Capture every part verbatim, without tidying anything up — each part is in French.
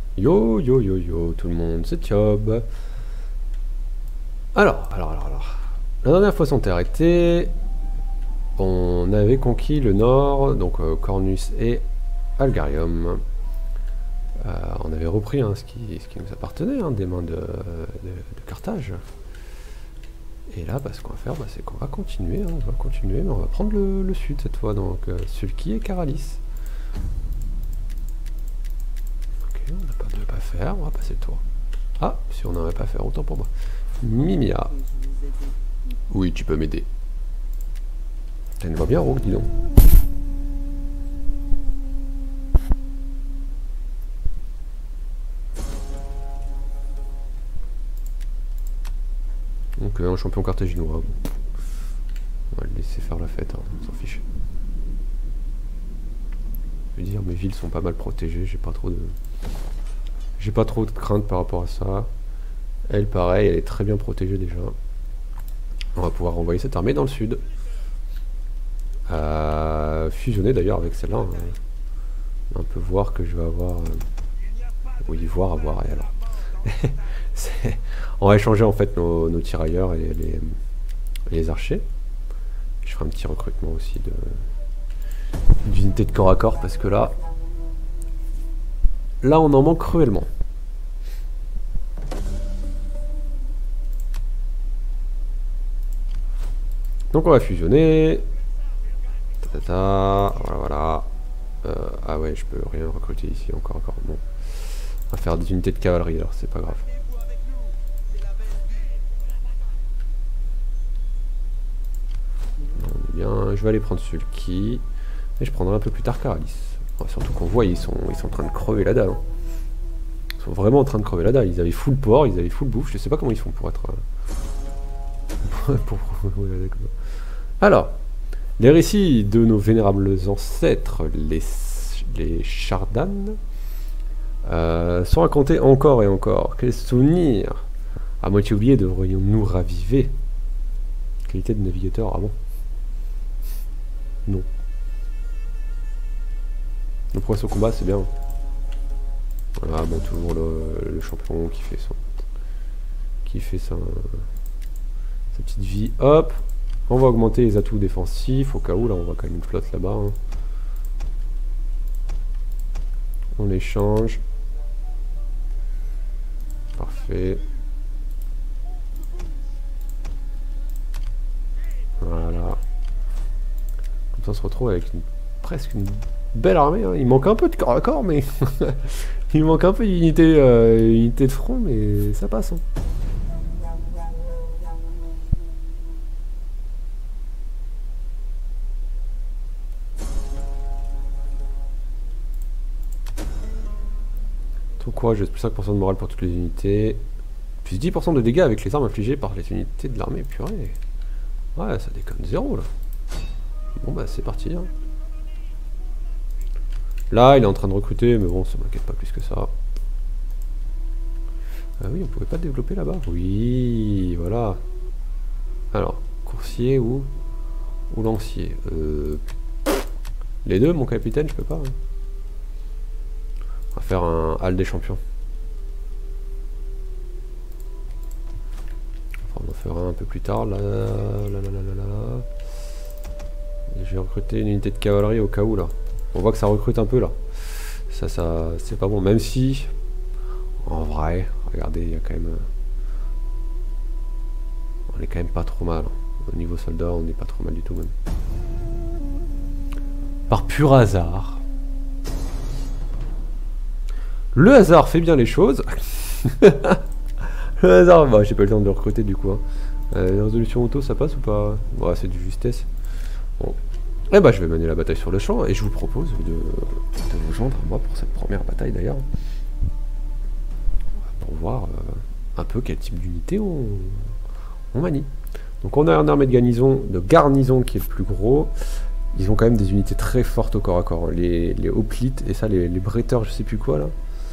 Yo yo yo yo tout le monde, c'est Thiob. Alors, alors, alors, alors. La dernière fois on s'est arrêté. On avait conquis le nord, donc euh, Cornus et Algarium. Euh, on avait repris hein, ce, qui, ce qui nous appartenait hein, des mains de, de, de Carthage. Et là, bah, ce qu'on va faire, bah, c'est qu'on va continuer, hein, on va continuer, mais on va prendre le, le sud cette fois, donc euh, Sulky et Caralis. Ok, on n'a pas de pas faire, on va passer le tour. Ah, si on n'avait pas à faire, autant pour moi. Mimia. Oui, tu peux m'aider. Elle va bien, Rogue, dis donc. Donc euh, un champion carthaginois. On va le laisser faire la fête, hein, on s'en fiche. Je veux dire, mes villes sont pas mal protégées, j'ai pas trop de... J'ai pas trop de crainte par rapport à ça. Elle, pareil, elle est très bien protégée déjà. On va pouvoir envoyer cette armée dans le sud. Euh, fusionner d'ailleurs avec celle-là. Hein. On peut voir que je vais avoir... Euh... Oui, voir, avoir, et alors. On va échanger en fait nos, nos tirailleurs et les, les archers. Je ferai un petit recrutement aussi de d'unités de corps à corps parce que là, là on en manque cruellement. Donc on va fusionner. Ta, ta, ta. Voilà, voilà. Euh, ah ouais, je peux rien recruter ici encore, encore. Bon. On va faire des unités de cavalerie alors, c'est pas grave. Bien, je vais aller prendre Sulky et je prendrai un peu plus tard Caralis. Ouais, surtout qu'on voit ils sont, ils sont en train de crever la dalle. Hein. Ils sont vraiment en train de crever la dalle. Ils avaient full port, ils avaient full bouffe. Je sais pas comment ils font pour être. Euh... pour... ouais, alors, les récits de nos vénérables ancêtres, les, les Chardanes, euh, sont racontés encore et encore. Quels souvenirs à moitié oubliés devrions-nous raviver? Qualité de navigateur, ah bon? Non. Le progrès au combat, c'est bien. Voilà, bon, toujours le, le champion qui fait son... qui fait sa, sa petite vie. Hop. On va augmenter les atouts défensifs, au cas où, là, on voit quand même une flotte là-bas. Hein. On les change. Parfait. Voilà. Comme ça, on se retrouve avec une, presque une belle armée. Hein. Il manque un peu de corps à corps, mais... il manque un peu d'unité euh, unité de front, mais ça passe. Hein. Ton courage, plus cinq pour cent de morale pour toutes les unités. Plus dix pour cent de dégâts avec les armes infligées par les unités de l'armée. Purée. Ouais, ça déconne zéro là. Bon bah c'est parti. Hein. Là, il est en train de recruter, mais bon, ça m'inquiète pas plus que ça. Ah oui, on pouvait pas développer là-bas. Oui, voilà. Alors, coursier ou ou lancier. Euh... Les deux, mon capitaine, je peux pas. Hein. On va faire un hall des champions. Enfin, on en fera un peu plus tard. Là, là, là, là, là, là. Je vais recruter une unité de cavalerie au cas où là. On voit que ça recrute un peu là. Ça, ça, c'est pas bon. Même si, en vrai, regardez, il y a quand même, on est quand même pas trop mal. Au niveau soldat, on n'est pas trop mal du tout même. Par pur hasard. Le hasard fait bien les choses. Le hasard, bah j'ai pas eu le temps de le recruter du coup. Hein. Euh, les résolutions auto, ça passe ou pas? Ouais, c'est du justesse. Bon. Eh bah je vais mener la bataille sur le champ et je vous propose de, de vous joindre à moi pour cette première bataille d'ailleurs. Pour voir euh, un peu quel type d'unité on, on manie. Donc on a une armée de garnison, de garnison qui est le plus gros. Ils ont quand même des unités très fortes au corps à corps. Hein. Les, les hoplites et ça, les, les bretteurs, je sais plus quoi là.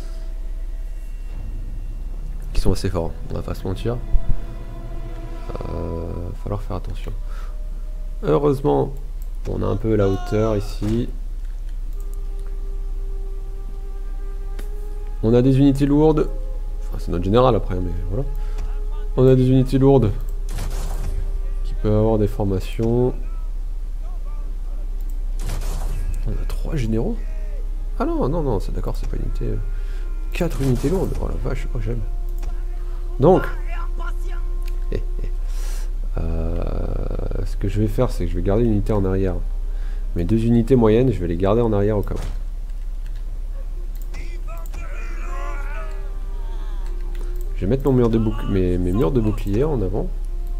Qui sont assez forts, on va pas se mentir. Euh, va falloir faire attention. Heureusement, on a un peu la hauteur ici. On a des unités lourdes. Enfin, c'est notre général après, mais voilà. On a des unités lourdes qui peuvent avoir des formations. On a trois généraux. Ah non, non, non, c'est d'accord, c'est pas unité. quatre unités lourdes. Oh la vache, oh j'aime. Donc, eh, eh. Euh, ce que je vais faire, c'est que je vais garder une unité en arrière. Mes deux unités moyennes, je vais les garder en arrière au cas où. Je vais mettre mon mur de bouc- mes, mes murs de bouclier en avant.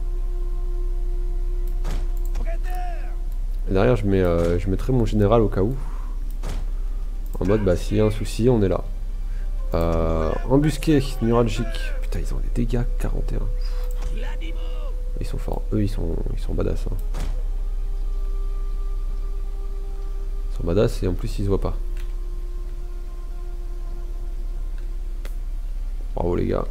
Et derrière, je, mets, euh, je mettrai mon général au cas où. En mode, bah, s'il y a un souci, on est là. Euh, embusqué, neuralgique. Putain, ils ont des dégâts quarante et un. Ils sont forts. Eux, ils sont, ils sont badass. Hein. Ils sont badass et en plus, ils se voient pas. Bravo, les gars.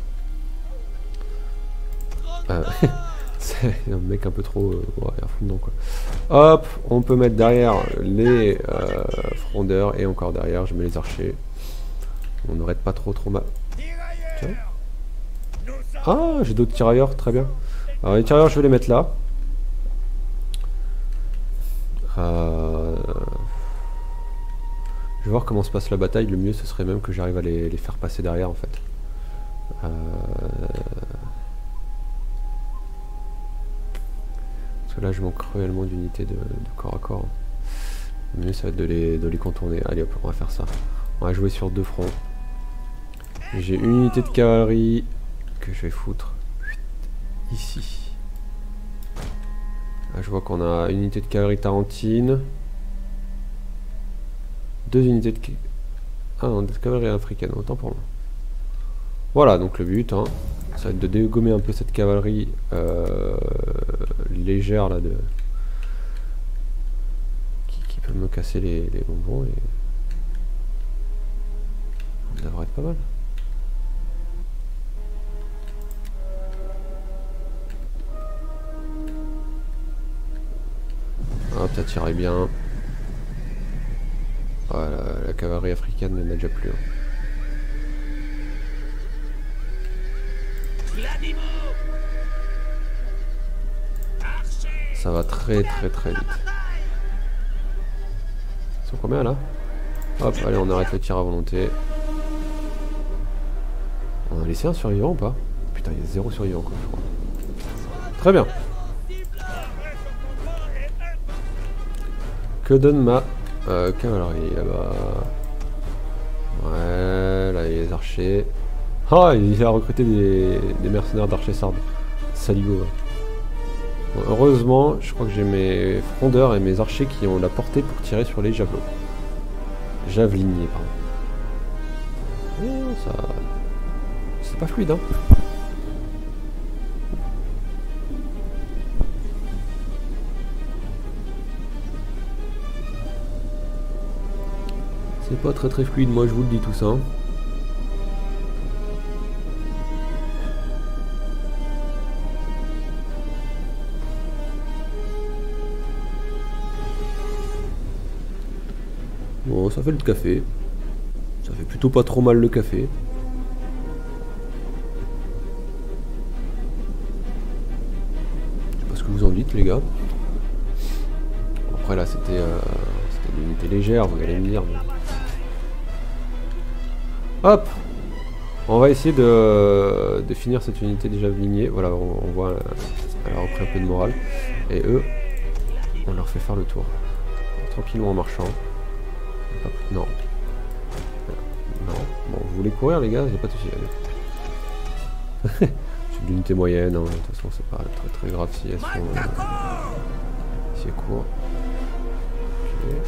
Euh, c'est un mec un peu trop... Euh, ouais, à fond dedans, quoi. Hop, on peut mettre derrière les euh, frondeurs et encore derrière, je mets les archers. On n'arrête pas trop trop mal. Tiens. Ah, j'ai d'autres tirailleurs, très bien. Alors les tirailleurs, je vais les mettre là. Euh... Je vais voir comment se passe la bataille. Le mieux, ce serait même que j'arrive à les, les faire passer derrière, en fait. Euh... Parce que là, je manque cruellement d'unités de, de corps à corps. Le mieux, ça va être de les, de les contourner. Allez hop, on va faire ça. On va jouer sur deux fronts. J'ai une unité de cavalerie que je vais foutre ici. Là, je vois qu'on a une unité de cavalerie tarentine. Deux unités de... Ah non, de cavalerie africaine, autant pour moi. Voilà, donc le but, hein, ça va être de dégommer un peu cette cavalerie euh, légère là de... Qui, qui peut me casser les, les bonbons et... Ça devrait être pas mal. Hop, ça tirait bien. Voilà, la cavalerie africaine n'en a déjà plus. Hein. Ça va très très très vite. Ils sont combien là? Hop, allez, on arrête le tir à volonté. On a laissé un survivant ou pas? Putain, il y a zéro survivant quoi, je crois. Très bien. Que donne ma euh, cavalerie là-bas? Ouais, là il y a les archers. Ah, il a recruté des, des mercenaires d'archers sardes. Saligo. Bon, heureusement, je crois que j'ai mes frondeurs et mes archers qui ont la portée pour tirer sur les javelots. Javeliniers, pardon. Oh, ça... C'est pas fluide, hein. C'est pas très très fluide, moi je vous le dis tout ça. Hein. Bon, ça fait le café. Ça fait plutôt pas trop mal le café. Je sais pas ce que vous en dites les gars. Après là c'était euh, c'était une unité légère, vous allez me dire. Mais... Hop! On va essayer de, de finir cette unité déjà alignée. Voilà, on, on voit, elle a repris un peu de morale. Et eux, on leur fait faire le tour. Tranquillement en marchant. Non. Non. Bon, vous voulez courir les gars? J'ai pas de soucis. C'est de l'unité moyenne, hein. De toute façon c'est pas très très grave si elles sont... Euh, si elles courent. Okay.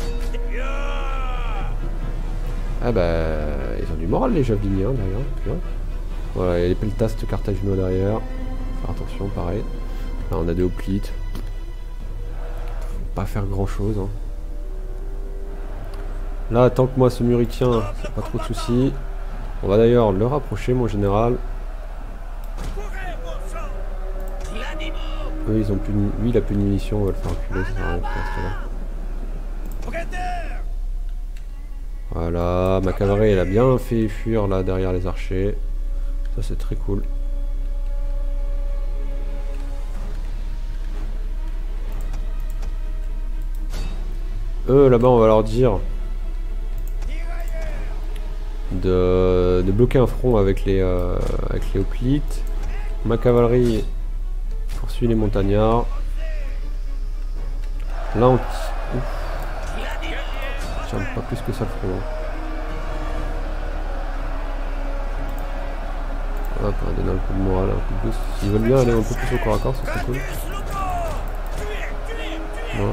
Ah bah, ils ont du moral les javeliniers hein, derrière. Tu vois, voilà, il y a les peltastes carthaginois derrière. Faire attention, pareil. Là on a des hoplites. Faut pas faire grand chose. Hein. Là, tant que moi ce mur il tient, c'est pas trop de soucis. On va d'ailleurs le rapprocher, mon général. Eux, ils ont plus de... Lui, il a plus de munitions, on va le faire reculer, ça sert à rien de rester là. Voilà, ma cavalerie elle a bien fait fuir là derrière les archers. Ça c'est très cool. Eux là-bas on va leur dire de, de bloquer un front avec les, euh, avec les hoplites. Ma cavalerie poursuit les montagnards. Là on tient pas plus que ça le front. Hop, on va donner un coup de morale, un coup de boost. S'ils veulent bien aller un peu plus au corps à corps, ça serait cool. Ouais.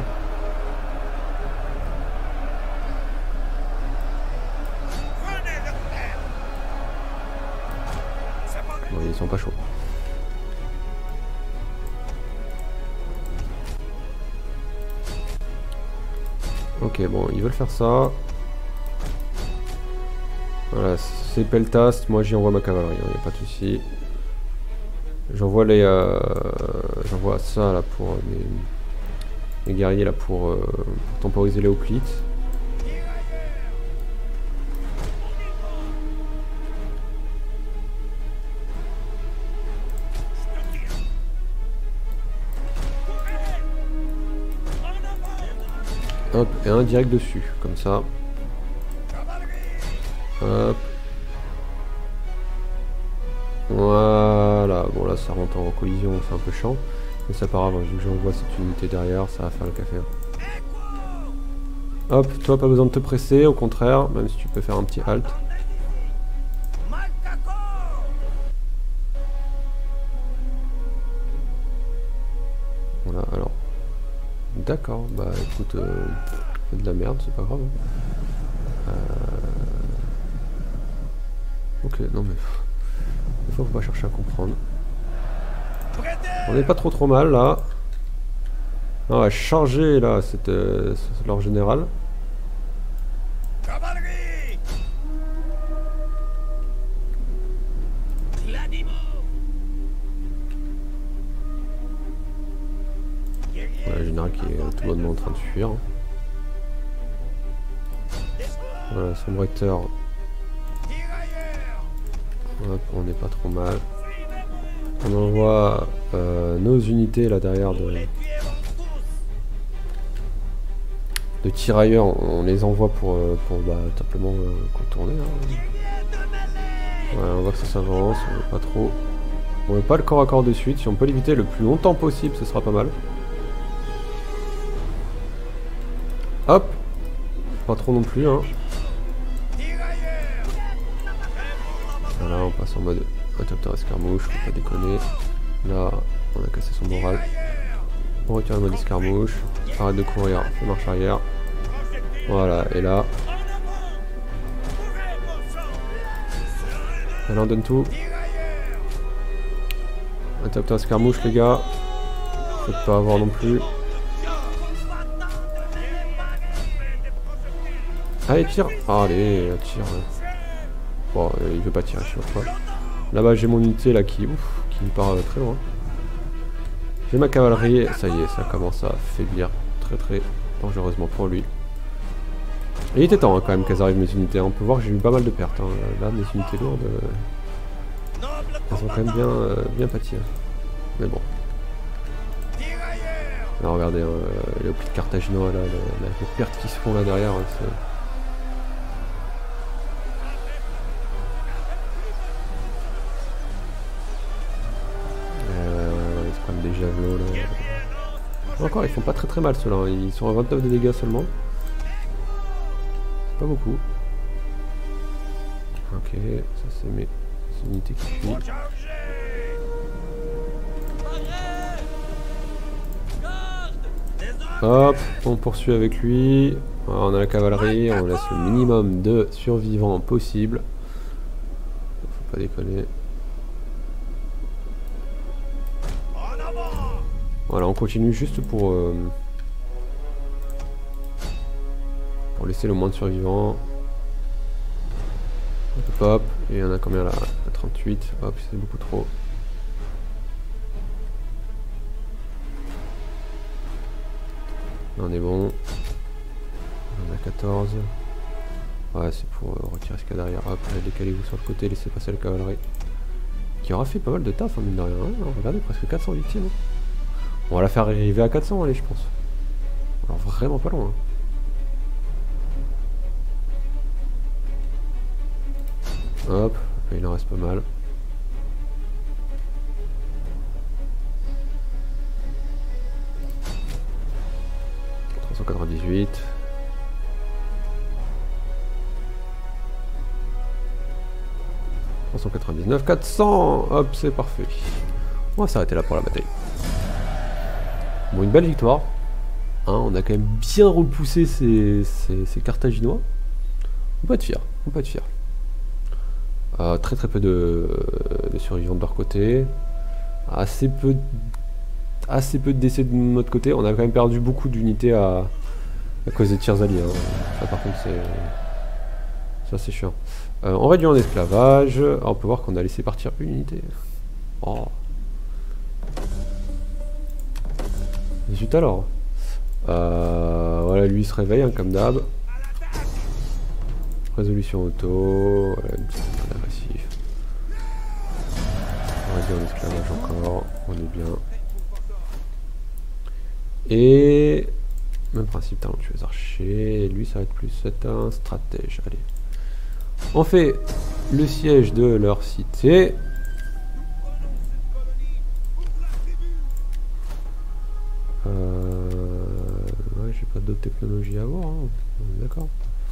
Bon, ils sont pas chauds. Ok, bon, ils veulent faire ça. Voilà, c'est Peltast, moi j'y envoie ma cavalerie, il n'y a pas de souci. J'envoie les, euh, j'envoie ça là pour les, les guerriers là pour, euh, pour temporiser les hoplites. Hop, et un direct dessus, comme ça. Hop. Voilà, bon là ça rentre en collision, c'est un peu chiant. Mais c'est pas grave, vu que j'envoie cette unité derrière, ça va faire le café. Hop, toi pas besoin de te presser, au contraire, même si tu peux faire un petit halt. Voilà, alors. D'accord, bah écoute, euh, c'est de la merde, c'est pas grave. Hein. Euh... Ok, non mais... Des fois, faut pas chercher à comprendre. On n'est pas trop trop mal là. On va changer là, c'est euh, leur général. Ouais, le général qui est tout bonnement en train de fuir. Voilà, son recteur. Hop, on n'est pas trop mal. On envoie euh, nos unités là derrière de, de tirailleurs. On, on les envoie pour, pour bah, simplement euh, contourner. Hein. Voilà, on voit que ça s'avance. On veut pas trop. On veut pas le corps à corps de suite. Si on peut l'éviter le plus longtemps possible, ce sera pas mal. Hop. Pas trop non plus. Hein. Voilà, on passe en mode interrupteur escarmouche, faut pas déconner. Là, on a cassé son moral. On retire le mode escarmouche. Arrête de courir, fais marche arrière. Voilà, et là. Allez, on donne tout. Interrupteur escarmouche, les gars. Faut pas avoir non plus. Allez, tire. Allez, tire. Bon, euh, il veut pas tirer, je sais pas. Là-bas, j'ai mon unité là qui, ouf, qui me part euh, très loin. J'ai ma cavalerie, ça y est, ça commence à faiblir très très dangereusement pour lui. Et il était temps hein, quand même qu'elles arrivent mes unités. On peut voir que j'ai eu pas mal de pertes. Hein. Là, mes unités lourdes, euh, elles ont quand même bien, euh, bien pâti. Hein. Mais bon. Là, regardez, hein, les hoplites carthaginois, là, les, les pertes qui se font là derrière. Hein, des javelots là. Encore, ils font pas très très mal ceux-là. Ils sont à vingt-neuf de dégâts seulement. C'est pas beaucoup. Ok, ça c'est mes unités qui fuient. Hop, on poursuit avec lui. Alors, on a la cavalerie, on laisse le minimum de survivants possible. Faut pas déconner. Voilà, on continue juste pour euh, pour laisser le moins de survivants. Hop, hop, et il y en a combien là? trente-huit, hop, c'est beaucoup trop. Là on est bon. On a quatorze. Ouais, c'est pour euh, retirer ce qu'il y a derrière. Hop, décalez-vous sur le côté, laissez passer la cavalerie. Qui aura fait pas mal de taf, hein, mine de rien. Hein. Regardez, presque quatre cents victimes. On va la faire arriver à quatre cents, allez, je pense. Alors vraiment pas loin. Hop, il en reste pas mal. trois cent quatre-vingt-dix-huit. trois cent quatre-vingt-dix-neuf, quatre cents. Hop, c'est parfait. On va s'arrêter là pour la bataille. Bon, une belle victoire. Hein, on a quand même bien repoussé ces, ces, ces Carthaginois. On peut être fier. On peut être fier. Euh, très très peu de, de survivants de leur côté. Assez peu, assez peu de décès de notre côté. On a quand même perdu beaucoup d'unités à, à cause des tirs alliés. Hein. Ça par contre c'est... Ça c'est chiant. Euh, on réduit en esclavage. Ah, on peut voir qu'on a laissé partir une unité. Oh. Zut alors. Euh, voilà, lui il se réveille hein, comme d'hab. Résolution auto. Voilà, une petite très agressif. On réduit en esclavage encore. On est bien. Et même principe, talentueux archer. Lui ça va être plus c'est un stratège. Allez. On fait le siège de leur cité. Euh... Ouais, j'ai pas d'autres technologies à voir. Hein. D'accord.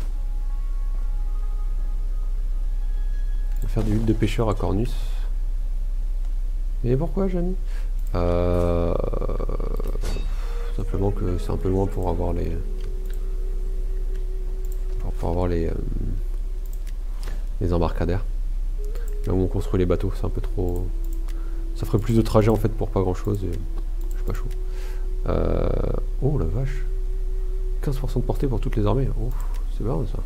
On va faire du huile de pêcheur à Cornus. Mais pourquoi, Jamy euh... Simplement que c'est un peu loin pour avoir les... Pour, pour avoir les... Euh... les embarcadères. Là où on construit les bateaux, c'est un peu trop... Ça ferait plus de trajet en fait pour pas grand chose et je suis pas chaud. Euh... Oh la vache, quinze pour cent de portée pour toutes les armées. Oh, c'est bien ça.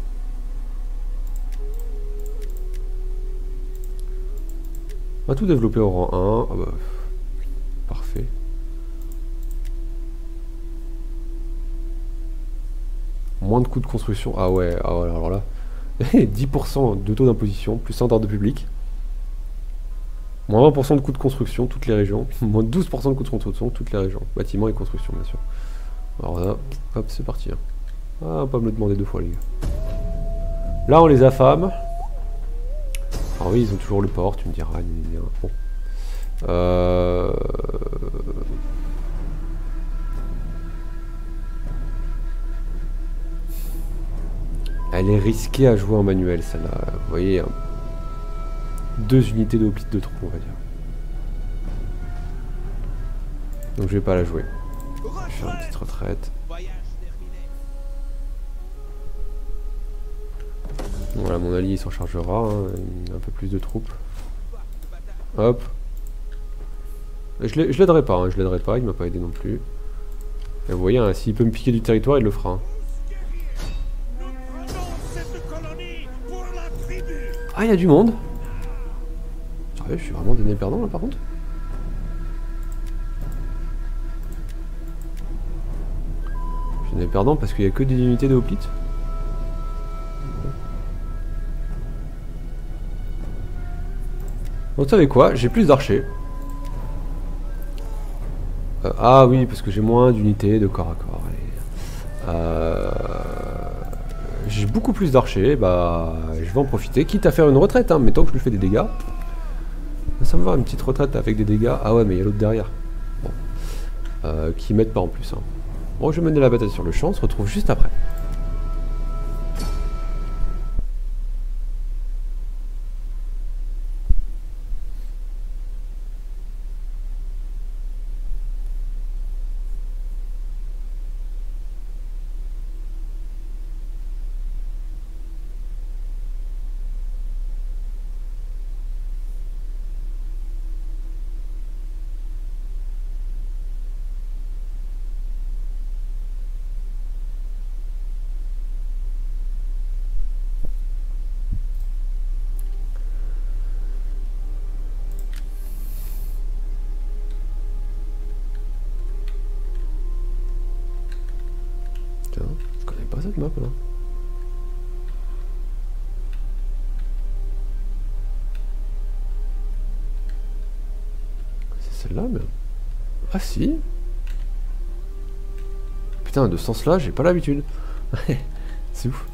On va tout développer au rang un. Ah bah, parfait. Moins de coûts de construction. Ah ouais, ah ouais, alors là. dix pour cent de taux d'imposition, plus cent d'ordre public. Moins vingt pour cent de coûts de construction, toutes les régions. Moins douze pour cent de coûts de construction, toutes les régions. Bâtiments et construction, bien sûr. Alors là, hop, c'est parti. Hein. Ah, pas me le demander deux fois, les gars. Là, on les affame. Alors oui, ils ont toujours le port, tu me diras. Bon. Euh... Elle est risquée à jouer en manuel, celle-là. Vous voyez, hein. Deux unités d'hoplites de trop, on va dire. Donc je vais pas la jouer. Je vais faire une petite retraite. Voilà, mon allié s'en chargera. Hein. Un peu plus de troupes. Hop. Je l'aiderai pas, hein. Je l'aiderai pas, il m'a pas aidé non plus. Et vous voyez, hein, s'il peut me piquer du territoire, il le fera. Hein. Ah, il y a du monde. Sérieux, je suis vraiment donné perdant là par contre. Je suis donné perdant parce qu'il n'y a que des unités de hoplites. Bon, vous savez quoi, j'ai plus d'archers. Euh, ah oui, parce que j'ai moins d'unités de corps à corps. Euh, j'ai beaucoup plus d'archers, bah je vais en profiter, quitte à faire une retraite, hein, mais tant que je lui fais des dégâts. Ça me va, une petite retraite avec des dégâts. Ah ouais, mais il y a l'autre derrière. Bon. Euh, qui m'aide pas en plus. Hein. Bon, je vais mener la bataille sur le champ, on se retrouve juste après. Je connais pas cette map là. celle-là, mais... Ah si. Putain, de ce sens-là, j'ai pas l'habitude. C'est ouf.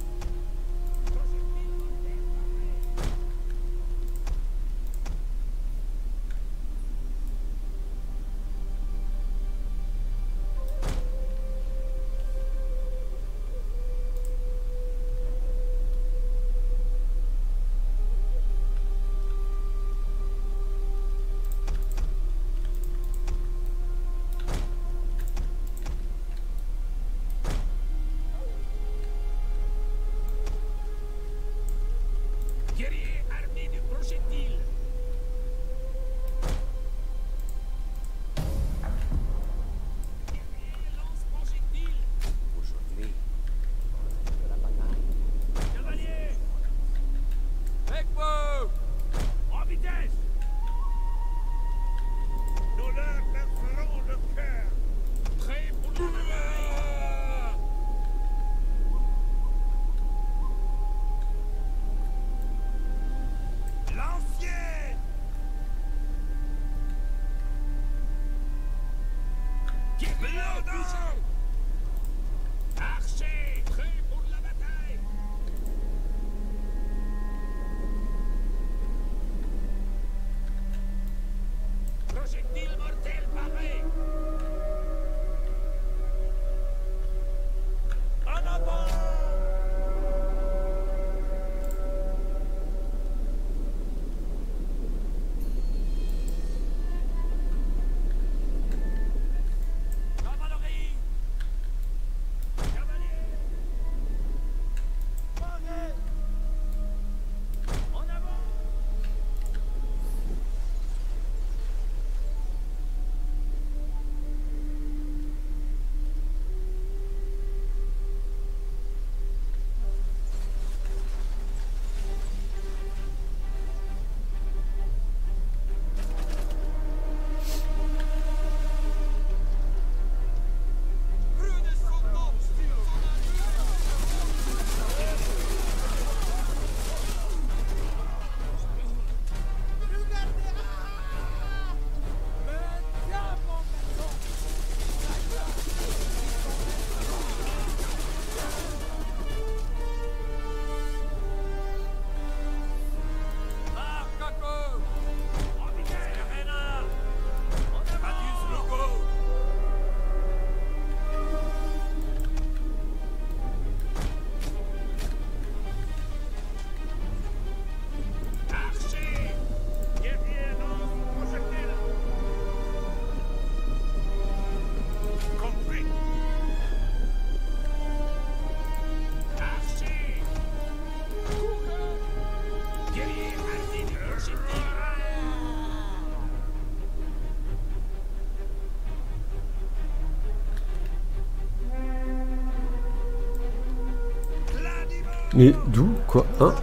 Mais d'où? Quoi? Hein?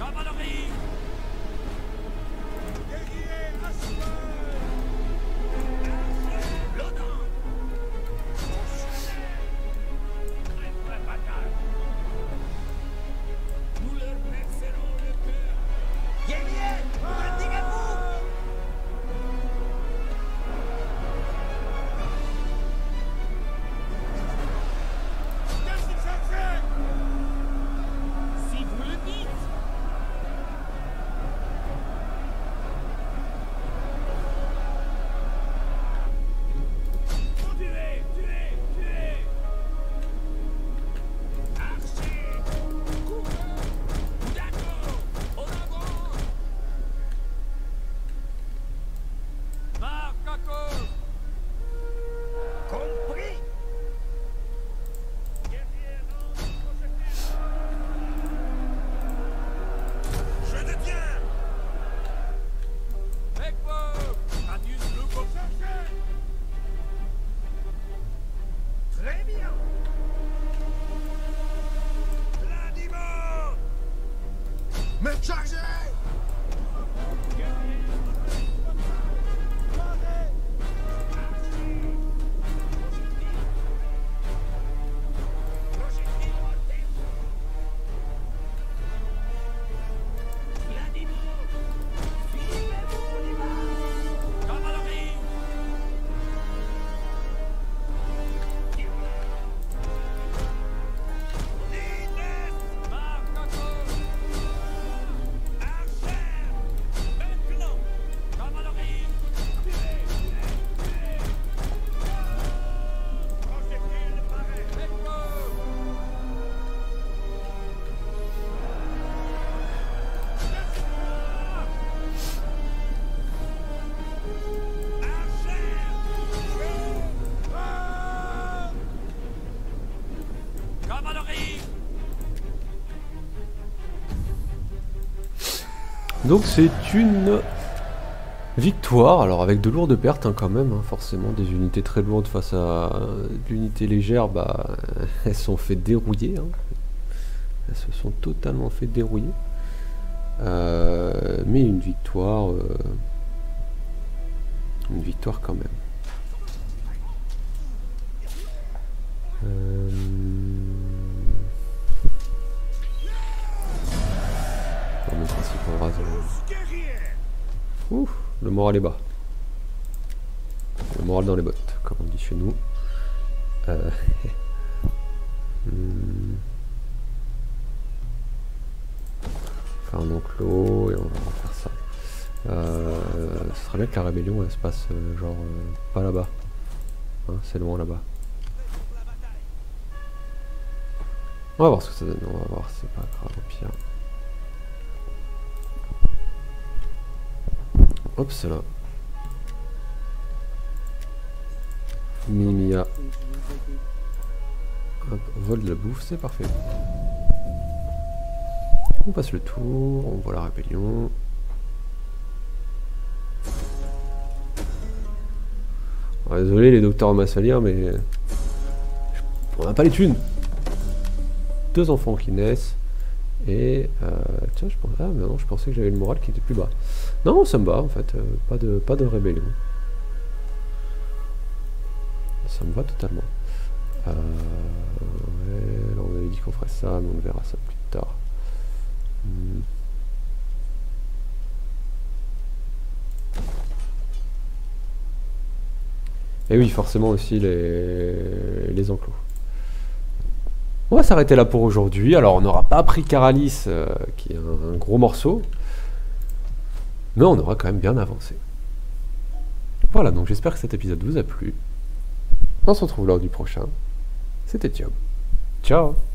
Donc c'est une victoire, alors avec de lourdes pertes hein, quand même, hein, forcément, des unités très lourdes face à l'unité légère, bah elles se sont fait dérouiller, hein. Elles se sont totalement fait dérouiller, euh, mais une victoire, euh, une victoire quand même. Euh... Le principe en rason. Ouh, le moral est bas. Le moral dans les bottes, comme on dit chez nous. Euh... hmm. Faire un enclos et on va faire ça. Euh... Ce serait bien que la rébellion elle se passe euh, genre euh, pas là-bas. Hein, c'est loin là-bas. On va voir ce que ça donne. On va voir, c'est pas grave au pire. Hop, c'est là. Mimia. Hop, vole de la bouffe, c'est parfait. On passe le tour, on voit la rébellion. Oh, désolé les docteurs massaliens, mais on n'a pas les thunes. Deux enfants qui naissent. Et euh, tiens, je pensais, ah, mais non, je pensais que j'avais le moral qui était plus bas. Non, ça me va en fait, euh, pas de pas de rébellion. Ça me va totalement. Euh, ouais, là on avait dit qu'on ferait ça, mais on verra ça plus tard. Hmm. Et oui, forcément aussi les les enclos. On va s'arrêter là pour aujourd'hui. Alors on n'aura pas pris Caralis, euh, qui est un, un gros morceau, mais on aura quand même bien avancé. Voilà, donc j'espère que cet épisode vous a plu. On se retrouve lors du prochain. C'était Thiob. Ciao.